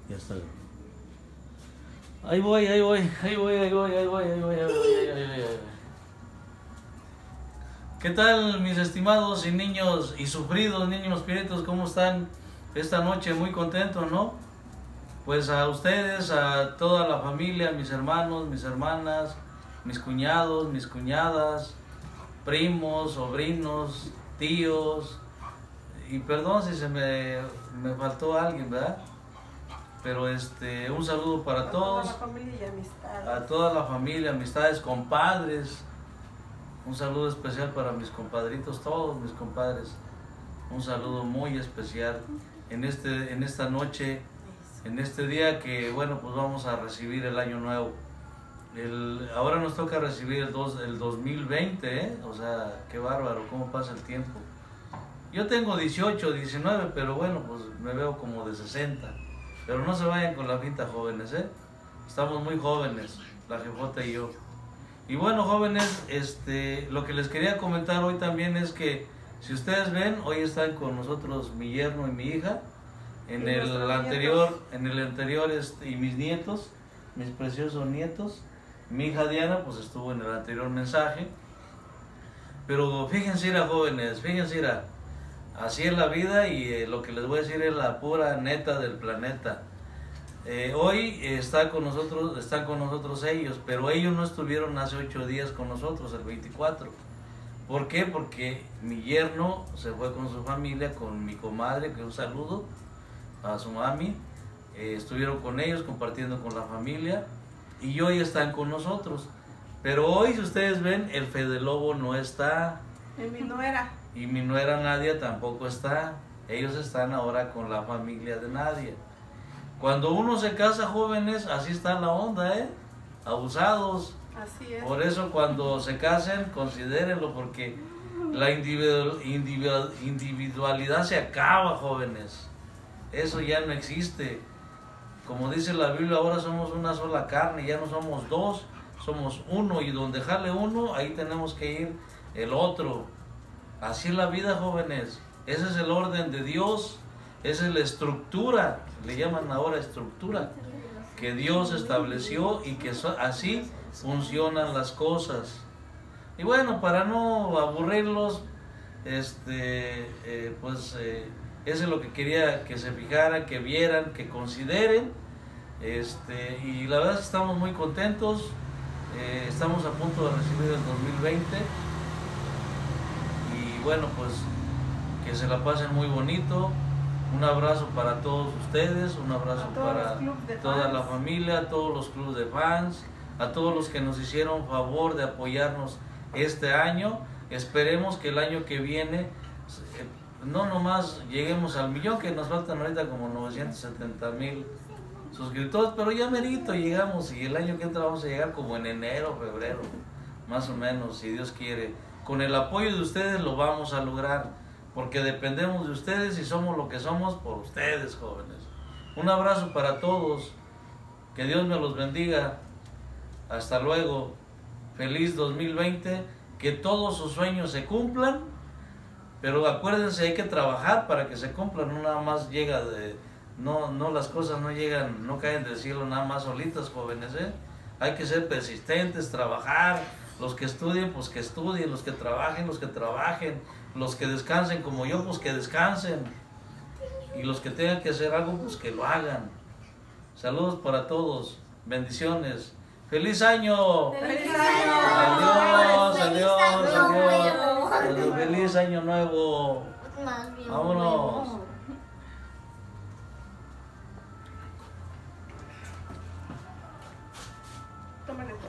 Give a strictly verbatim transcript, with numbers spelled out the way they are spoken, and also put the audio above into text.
Ya está. Ahí voy, ahí voy, ahí voy, ahí voy, ahí voy, ahí voy, ahí voy, ahí voy, ahí voy, ahí voy. ¿Qué tal, mis estimados y niños y sufridos niños espíritus? ¿Cómo están esta noche? Muy contentos, ¿no? Pues a ustedes, a toda la familia, mis hermanos, mis hermanas, mis cuñados, mis cuñadas, primos, sobrinos, tíos, y perdón si se me, me faltó alguien, ¿verdad? Pero este, un saludo para a todos, toda la familia y amistades. a toda la familia, amistades, compadres. Un saludo especial para mis compadritos, todos mis compadres. Un saludo muy especial en, este, en esta noche, en este día que, bueno, pues vamos a recibir el año nuevo. El, ahora nos toca recibir el, dos, el dos mil veinte, ¿eh? O sea, qué bárbaro, cómo pasa el tiempo. Yo tengo dieciocho, diecinueve, pero bueno, pues me veo como de sesenta. Pero no se vayan con la pinta, jóvenes, ¿eh? Estamos muy jóvenes, la jefota y yo. Y bueno, jóvenes, este, lo que les quería comentar hoy también es que, si ustedes ven, hoy están con nosotros mi yerno y mi hija. En Y el nuestros anterior, nietos. en el anterior, este, y mis nietos, mis preciosos nietos. Mi hija Diana, pues estuvo en el anterior mensaje. Pero fíjense, ira, jóvenes, fíjense, ira, así es la vida y eh, lo que les voy a decir es la pura neta del planeta. Eh, hoy está con nosotros, están con nosotros ellos, pero ellos no estuvieron hace ocho días con nosotros, el veinticuatro. ¿Por qué? Porque mi yerno se fue con su familia, con mi comadre, que un saludo a su mami. Eh, estuvieron con ellos compartiendo con la familia y hoy están con nosotros. Pero hoy, si ustedes ven, el Fede Lobo no está. Y mi nuera. Y mi nuera Nadia tampoco está. Ellos están ahora con la familia de Nadia. Cuando uno se casa, jóvenes, así está la onda, ¿eh? Abusados. Así es. Por eso cuando se casen, considérenlo, porque la individual, individual, individualidad se acaba, jóvenes. Eso ya no existe. Como dice la Biblia, ahora somos una sola carne, ya no somos dos, somos uno, y donde jale uno, ahí tenemos que ir el otro. Así es la vida, jóvenes. Ese es el orden de Dios. Esa es la estructura, le llaman ahora estructura, que Dios estableció y que so, así funcionan las cosas. Y bueno, para no aburrirlos, este, eh, pues eh, eso es lo que quería que se fijaran, que vieran, que consideren. Este, y la verdad es que estamos muy contentos. Eh, estamos a punto de recibir el dos mil veinte. Y bueno, pues que se la pasen muy bonito. Un abrazo para todos ustedes, un abrazo para toda la familia, a todos los clubes de fans, a todos los que nos hicieron favor de apoyarnos este año. Esperemos que el año que viene no nomás lleguemos al millón, que nos faltan ahorita como novecientos setenta mil suscriptores, pero ya merito llegamos, y el año que entra vamos a llegar como en enero, febrero, más o menos, si Dios quiere. Con el apoyo de ustedes lo vamos a lograr, porque dependemos de ustedes y somos lo que somos por ustedes, jóvenes. Un abrazo para todos, que Dios me los bendiga, hasta luego, feliz dos mil veinte, que todos sus sueños se cumplan, pero acuérdense, hay que trabajar para que se cumplan, no nada más llega de, no, no las cosas no llegan, no caen del cielo nada más solitas, jóvenes, ¿eh? Hay que ser persistentes, trabajar. Los que estudien, pues que estudien, los que trabajen, los que trabajen, los que descansen como yo, pues que descansen, y los que tengan que hacer algo, pues que lo hagan. Saludos para todos, bendiciones, ¡feliz año! ¡Feliz año! Adiós, ¡Feliz adiós, año adiós, nuevo! feliz año nuevo, Más bien vámonos. nuevo. Tómale.